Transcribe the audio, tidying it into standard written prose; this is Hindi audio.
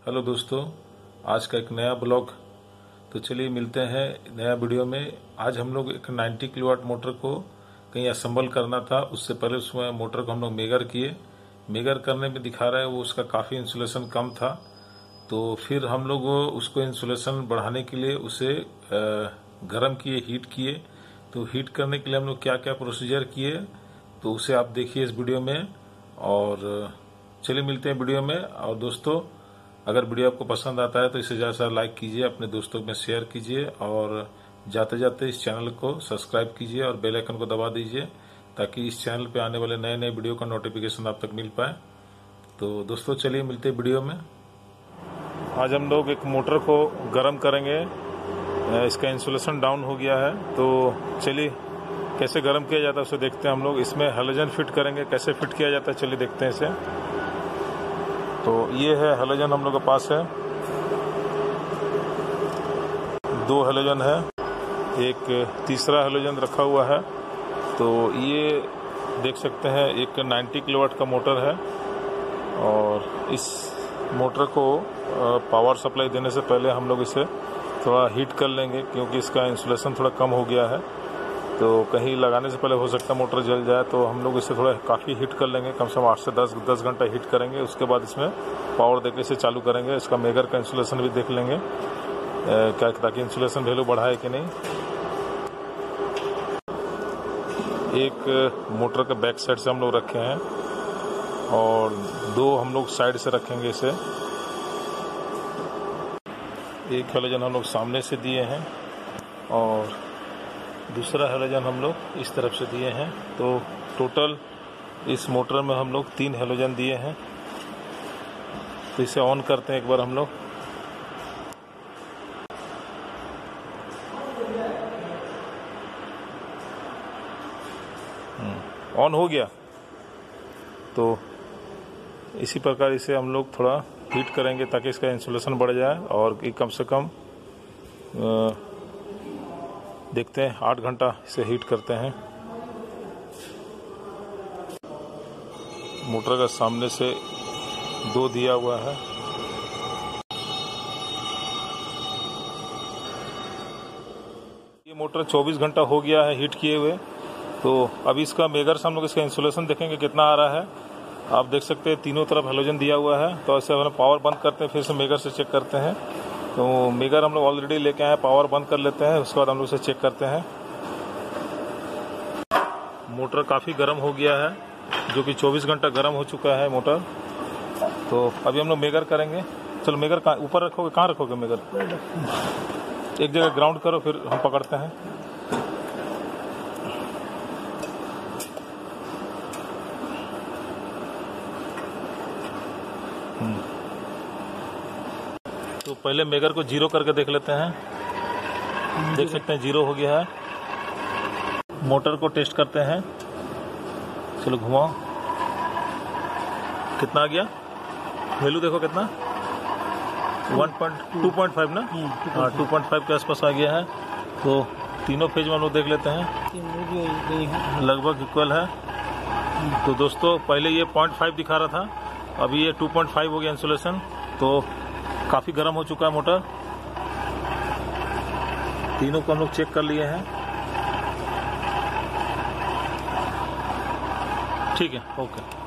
हेलो दोस्तों, आज का एक नया ब्लॉग। तो चलिए मिलते हैं नया वीडियो में। आज हम लोग एक 90 किलोवाट मोटर को कहीं असेंबल करना था। उससे पहले उसमें मोटर को हम लोग मेगर किए। मेगर करने में दिखा रहा है वो उसका काफ़ी इंसुलेशन कम था। तो फिर हम लोग उसको इंसुलेशन बढ़ाने के लिए उसे गर्म किए, हीट किए। तो हीट करने के लिए हम लोग क्या क्या प्रोसीजर किए तो उसे आप देखिए इस वीडियो में। और चलिए मिलते हैं वीडियो में। और दोस्तों, अगर वीडियो आपको पसंद आता है तो इसे ज़्यादा से ज़्यादा लाइक कीजिए, अपने दोस्तों में शेयर कीजिए और जाते जाते इस चैनल को सब्सक्राइब कीजिए और बेल आइकन को दबा दीजिए ताकि इस चैनल पे आने वाले नए नए वीडियो का नोटिफिकेशन आप तक मिल पाए। तो दोस्तों चलिए मिलते हैं वीडियो में। आज हम लोग एक मोटर को गर्म करेंगे। इसका इंसुलेशन डाउन हो गया है, तो चलिए कैसे गर्म किया जाता है उसे देखते हैं हम लोग। इसमें हैलोजन फिट करेंगे। कैसे फिट किया जाता है चलिए देखते हैं इसे। तो ये है हैलोजन हम लोग के पास है। 2 हैलोजन है, एक तीसरा हैलोजन रखा हुआ है। तो ये देख सकते हैं एक 90 किलोवाट का मोटर है। और इस मोटर को पावर सप्लाई देने से पहले हम लोग इसे थोड़ा हीट कर लेंगे क्योंकि इसका इंसुलेशन थोड़ा कम हो गया है। तो कहीं लगाने से पहले हो सकता है मोटर जल जाए, तो हम लोग इसे थोड़ा काफ़ी हीट कर लेंगे। कम से कम 8 से 10 घंटा हीट करेंगे। उसके बाद इसमें पावर देके इसे चालू करेंगे। इसका मेगर का इंसुलेशन भी देख लेंगे क्या, ताकि इंसुलेशन वैल्यू बढ़ाए कि नहीं। एक मोटर के बैक साइड से हम लोग रखे हैं और 2 हम लोग साइड से रखेंगे इसे। एक हैलोजन हम लोग सामने से दिए हैं और दूसरा हैलोजन हम लोग इस तरफ से दिए हैं। तो टोटल इस मोटर में हम लोग 3 हैलोजन दिए हैं। तो इसे ऑन करते हैं एक बार हम लोग। ऑन हो गया। तो इसी प्रकार इसे हम लोग थोड़ा हीट करेंगे ताकि इसका इंसुलेशन बढ़ जाए और कम से कम देखते हैं 8 घंटा इसे हीट करते हैं। मोटर का सामने से 2 दिया हुआ है। ये मोटर 24 घंटा हो गया है हीट किए हुए। तो अभी इसका मेगर से हम लोग इसका इंसुलेशन देखेंगे कितना आ रहा है। आप देख सकते हैं तीनों तरफ हैलोजन दिया हुआ है। तो ऐसे हम पावर बंद करते हैं, फिर से मेगर से चेक करते हैं। तो मेगर हम लोग ऑलरेडी लेके आए, पावर बंद कर लेते हैं। उसके बाद हम लोग इसे चेक करते हैं। मोटर काफ़ी गर्म हो गया है, जो कि 24 घंटा गर्म हो चुका है मोटर। तो अभी हम लोग मेगर करेंगे। चलो मेगर कहाँ ऊपर रखोगे, कहाँ रखोगे मेगर? एक जगह ग्राउंड करो, फिर हम पकड़ते हैं। तो पहले मेगर को 0 करके देख लेते हैं। देख सकते हैं 0 हो गया है। मोटर को टेस्ट करते हैं। चलो घुमाओ, कितना आ गया वैल्यू देखो कितना, 2.5 ना। हाँ 2.5 के आसपास आ गया है। तो तीनों फेज में हम लोग देख लेते हैं, लगभग इक्वल है। तो दोस्तों पहले ये 0.5 दिखा रहा था, अभी ये 2.5 हो गया इंसुलेशन। तो काफ़ी गर्म हो चुका है मोटर। तीनों को हम लोग चेक कर लिए हैं। ठीक है, ओके।